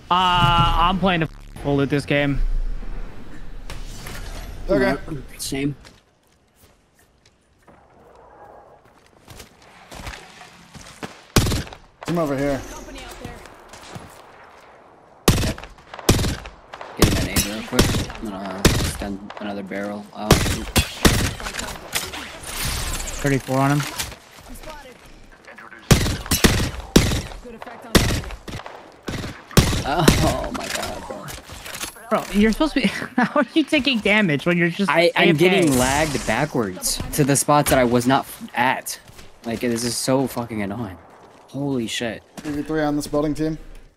I'm playing to full loot this game. Okay. Same. I'm over here. Getting an aid real quick. I'm gonna extend another barrel out. 34 on him. Oh my god, bro. Bro, you're supposed to be. How are you taking damage when you're just? I'm AFK? getting lagged backwards to the spots that I was not at. Like, this is so fucking annoying. Holy shit. 3v3 on this building team.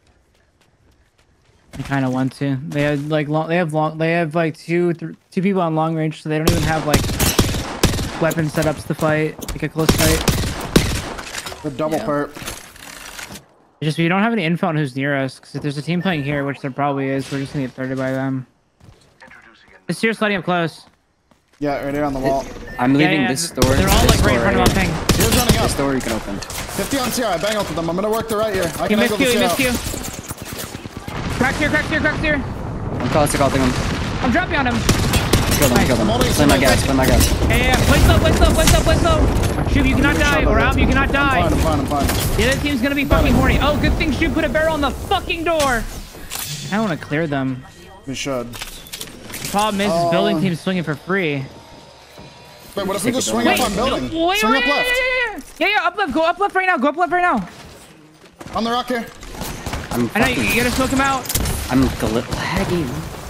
I kind of want to. They have like they have like two people on long range, so they don't even have like weapon setups to fight, like a close fight. The double perp. It's just we don't have any info on who's near us, because if there's a team playing here, which there probably is, we're just gonna get thirded by them. It's here sliding up close. Yeah, right here on the wall. I'm leaving this store. They're all like right in front of our thing. Here's running up. This door you can open. 50 on CR, I bang out with them. I'm gonna work the right here. I He can missed angle you, the he CR. missed you. Cracked here, cracked here, cracked here. I'm caustic ulting him. I'm dropping on him. Kill them, kill them. Play my gas, play my gas. Yeah, play slow, play slow, play slow, play slow. Shoot, you cannot die, or Alb, you cannot die. I'm fine, I'm fine. The other team's gonna be fucking horny. Oh, good thing Shoot put a barrel on the fucking door. I don't want to clear them. We should. The problem is, building team's swinging for free. Wait, what if we just swing up on building? Swing up left. Yeah, up left. Go up left right now. Go up left right now. On the rock here. I know you gotta smoke him out. I'm lagging.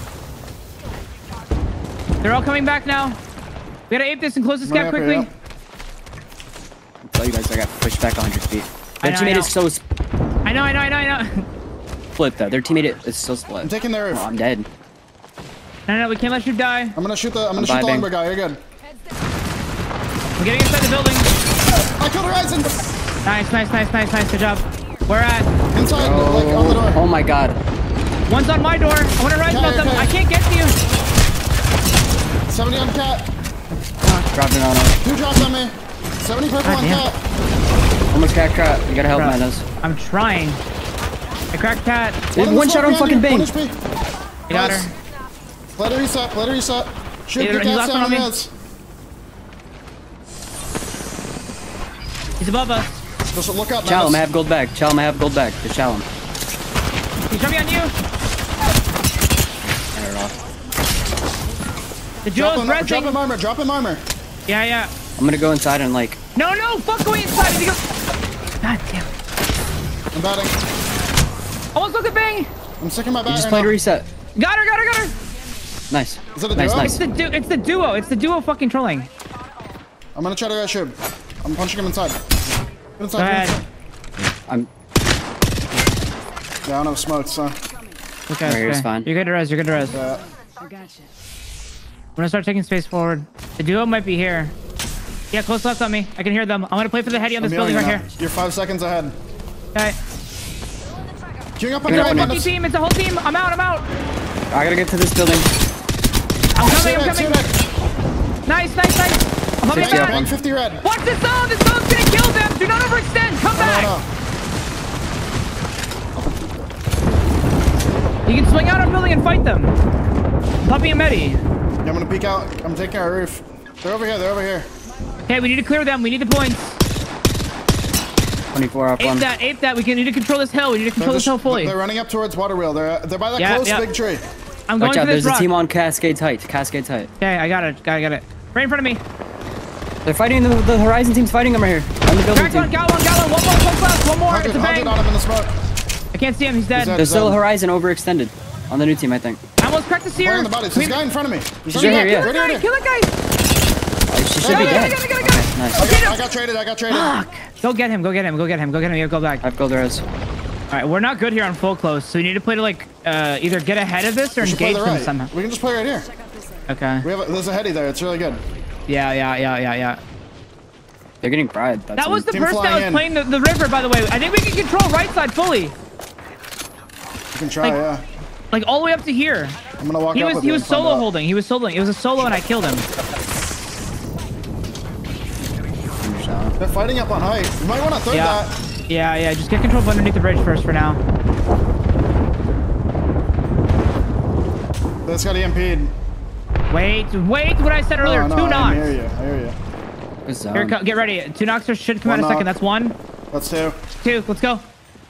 They're all coming back now. We gotta ape this and close this gap quickly. Here, I'll tell you guys, I got pushed back 100 feet. Their teammate is so I know. split though. Their teammate is so split. I'm taking their roof. Oh, I'm dead. No, we can't let you die. I'm gonna shoot the lumber guy. You're good. We're getting inside the building. I killed Horizon. Nice. Good job. Where at? Inside, like on the door. Oh my god. One's on my door. I want to rise about them. I can't get to you. 70 on cat. Dropping on him. 2 drops on me. 70 purple on cat. Almost cracked cat. You gotta help Manos. I'm trying. I cracked cat. One shot on fucking Bang. I got her. Let her reset. Shoot the cat down on his. He's above us. Just look up, Chow him, I have gold bag. Chow him, I have gold bag. Just chow him. He's jumping on you. Turn it off. The duo is resting. Drop him armor. Yeah. I'm gonna go inside and like... No, fuck going inside. God damn it. I'm batting. Almost look at Bang. I'm sticking my bat. You just played a reset. Got her. Nice. Is it a nice, duo? nice. It's the duo. It's the duo fucking trolling. I'm gonna try to shoot. I'm punching him inside. Go ahead. I'm... Yeah, I don't have smoke, so... Okay, Right here's fine. You're good to res. Yeah. I gotcha. I'm gonna start taking space forward. The duo might be here. Yeah, close left on me. I can hear them. I'm gonna play for the heady on this building right here. You're 5 seconds ahead. Okay. Queuing up on It's the a right, whole team. It's a whole team. I'm out. I gotta get to this building. I'm coming. Nice. I'm coming back. 150 red. Watch this zone. This zone's gonna kill them. Do not overextend. Come back. No. You can swing out on building and fight them. Puppy and Medi. Yeah, I'm gonna peek out. I'm taking our roof. They're over here. Okay, we need to clear them. We need the points. 24 off one. Ape that. We need to control this hill. We need to control this hill fully. They're running up towards water wheel. They're by that close big tree. I'm going Watch to out, this there's rock. a team on Cascade Height. Okay, I got it. Got it. Right in front of me. They're fighting, the Horizon team's fighting them right here. On the building team. Got one. One more. It's a bang. On him in the smoke. I can't see him. He's dead. There's still a Horizon overextended on the new team, I think. I almost cracked the seer. On the body. There's a guy in front of me. She's right here, yeah. Kill that guy. She should be dead. Got it. Okay, nice. I got traded. Fuck. Go get him. You have to go back. I have gold res. All right, we're not good here on full close, so we need to play to like either get ahead of this or engage them somehow. We can just play right here. Okay. There's a heady there. It's really good. Yeah. They're getting fried. That was the person that was playing the river, by the way. I think we can control right side fully. You can try, yeah. Like all the way up to here. I'm gonna walk up with He was solo holding. It was a solo and I killed him. They're fighting up on height. You might want to third that. Yeah. Just get control of underneath the bridge first for now. just got EMP'd. Wait what I said earlier. No, 2 knocks. I hear you. I hear you. Here, get ready. 2 knocks should come out in a second. That's 1. That's 2. 2. Let's go.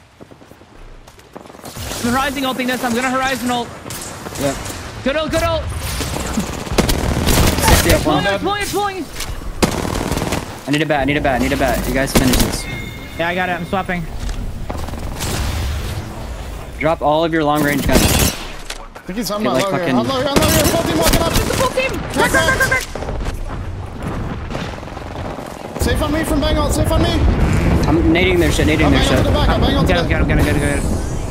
I'm horizon ulting this. I'm gonna horizon ult. Yep. Good ult. Good ult. It's pulling. I need a bat. You guys finish this. Yeah, I got it. I'm swapping. Drop all of your long range guns. I think he's on my like low here. fucking- I'm low here. Full team walking up. It's the full team. Crack. Safe on me from bang ult. Safe on me. I'm nading their shit. I'm bang ult to the back. I'm bang ult to the back. Got him.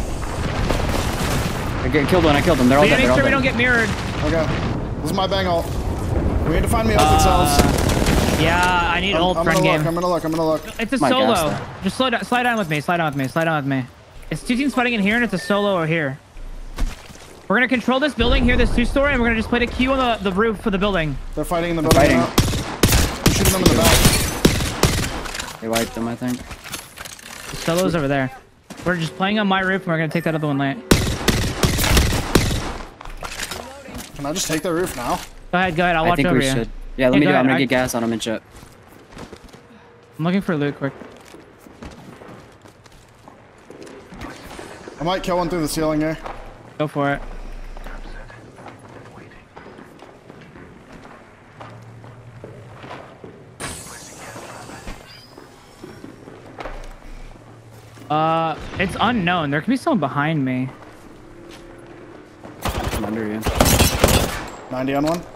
I killed one. They're all dead. Make sure we don't get mirrored. Okay. This is my bang ult. We need to find me ult themselves. Yeah, I need ult friend game. I'm gonna look. It's a My solo. gosh, Just slide down with me. It's 2 teams fighting in here, and it's a solo over here. We're gonna control this building here, this 2-story, and we're gonna just play the Q on the roof for the building. They're fighting in the building now. I'm shooting them in the back. They wiped them, I think. The solo's over there. We're just playing on my roof, and we're gonna take that other one late. Can I just take the roof now? Go ahead. I'll watch over you. Should. Yeah, let me do it. ahead. I'm gonna get gas on them and shit. I'm looking for loot quick. I might kill one through the ceiling here. Go for it. It's unknown. There could be someone behind me. I'm under you. 90 on one.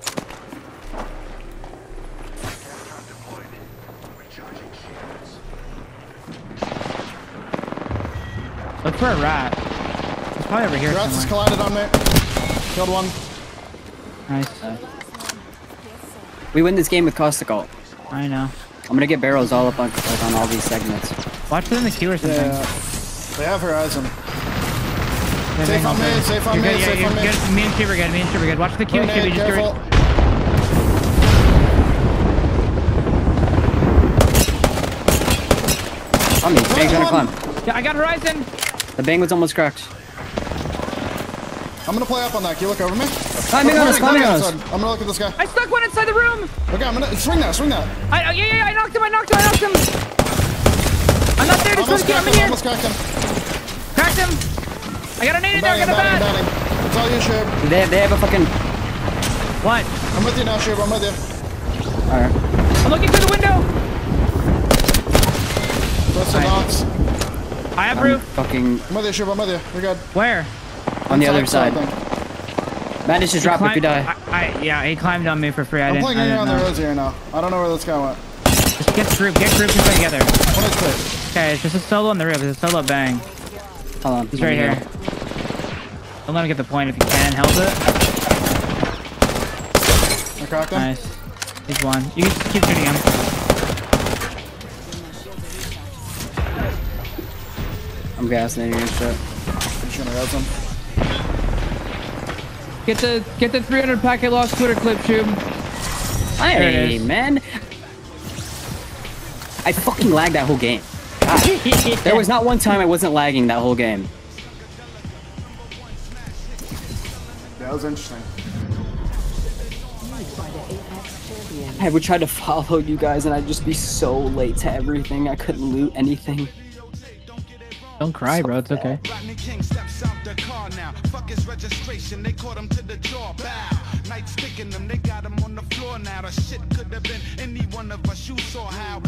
Look for a rat. It's probably over here Rats somewhere. collided on me. Killed one. Nice. We win this game with caustic ult. I know. I'm gonna get barrels all up on all these segments. Watch for them to Q or something. Yeah. They have horizon. Yeah, Safe on me. Safe on me. Safe on me. Me and Shiver good. Watch the Q. Grenade, Just careful. On me. Bang's gonna climb. Yeah, I got horizon. The bang was almost cracked. I'm gonna play up on that. Can you look over me? Climbing on us. I'm gonna look at this guy. I stuck one inside the room. Okay, I'm gonna swing that. Yeah, I knocked him. I'm not there to swing him. I'm in here. Almost cracked him. Cracked him. I got a nade in there. I got a bat. It's all you, Shib. They have a fucking. What? I'm with you now, Shib. I'm with you. Alright. I'm looking through the window. Close to knocks. I have roof. Fucking. I'm with you, Shib. I'm with you. We're good. Where? On the other side. Madness just drop if you die. Yeah, he climbed on me for free. I'm playing around the roads here now. I don't know where this guy went. Just get grouped and play together. One is clear. Okay, it's just a solo on the roof. It's a solo bang. Hold on. He's right here. Don't let him get the point if you can. Help it. I cracked him. Nice. He's one. You can just keep shooting him. I'm gassing your shit. I'm shooting at him. Get the 300 packet lost Twitter clip, Shub. Hey, man. I fucking lagged that whole game. God. There was not one time I wasn't lagging that whole game. That was interesting. I would try to follow you guys and I'd just be so late to everything. I couldn't loot anything. Don't cry, bro. It's okay. Fuck his registration, they caught him to the jaw. Bow. Night sticking them, they got him on the floor now. The shit could have been any one of us. You saw how